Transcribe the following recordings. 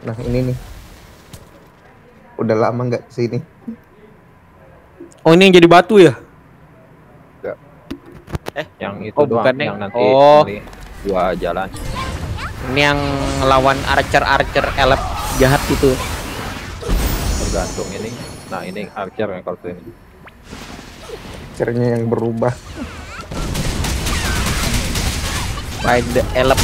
Nah ini nih, udah lama nggak kesini. Oh ini yang jadi batu ya? Nggak. Yang itu Oh doang, bukan nih. yang nanti Oh ini dua jalan. ini yang ngelawan archer elf jahat gitu. Tergantung ini. Nah ini archer yang kalau ini. Caranya yang berubah. Fight the elf.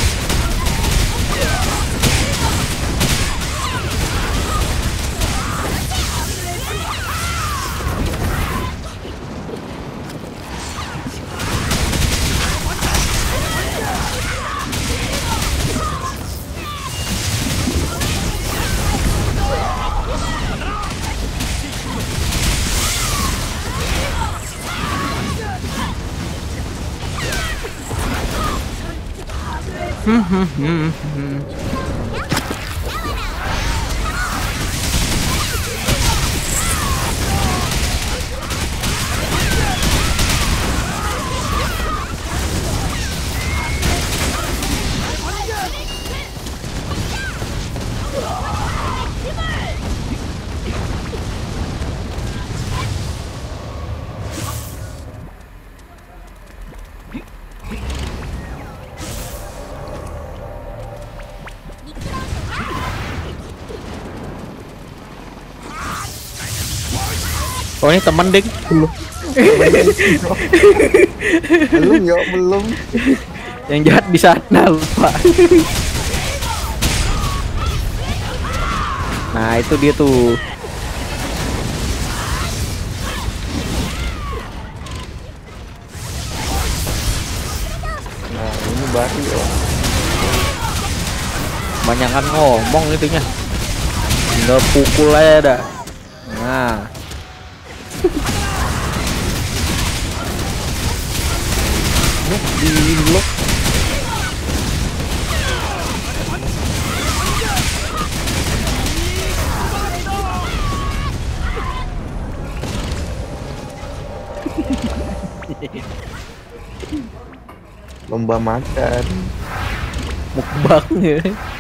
Oh ini temen ding. Belum ya, belum. Yang jahat di sana Pak. Nah itu dia tuh. Nah ini baru ya. Banyakan ngomong itunya. Tinggal pukul aja dah. Nah. Di blok. Lomba makan. Mukbang ya.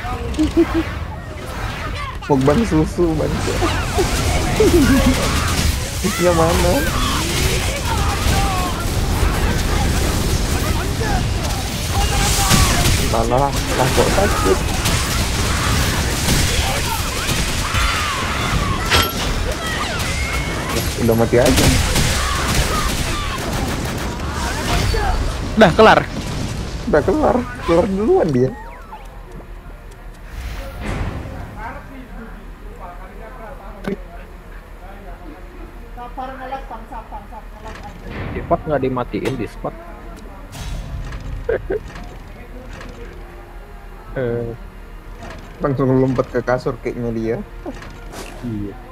Mukbang susu bangsa. Yang mana? Malah kok sakit. Udah mati aja. Dah kelar. Udah kelar duluan dia. Di spot nggak dimatiin di spot. Langsung lompat ke kasur kayaknya dia. Iya.